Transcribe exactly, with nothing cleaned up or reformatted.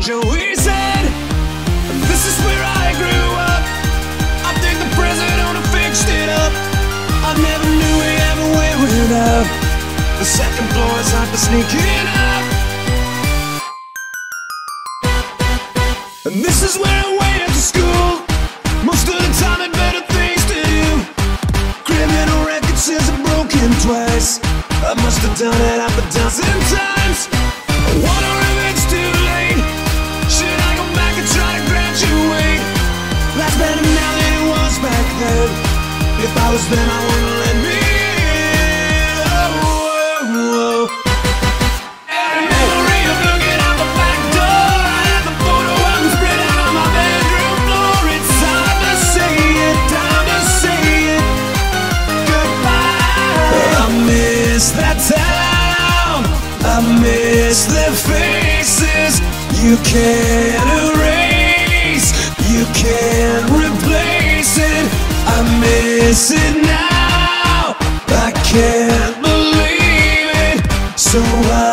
Joey said, this is where I grew up. I think the president fixed it up. I never knew we ever went up. The second floor is hot for sneaking up. And this is where I went to school. Most of the time had better things to do. Criminal record says I'm broken twice. I must have done it half a dozen times. I wonder if it's too late. Should I go back and try to graduate? Life's better now than it was back then. If I was them, I wouldn't let me in. Oh, oh, oh. And a memory of looking out the back door. I have a photo of them spread out on my bedroom floor. It's time to say it, time to say it goodbye. I miss that town, I miss their faces. You can't erase, you can't replace it. I miss it now, I can't believe it. So I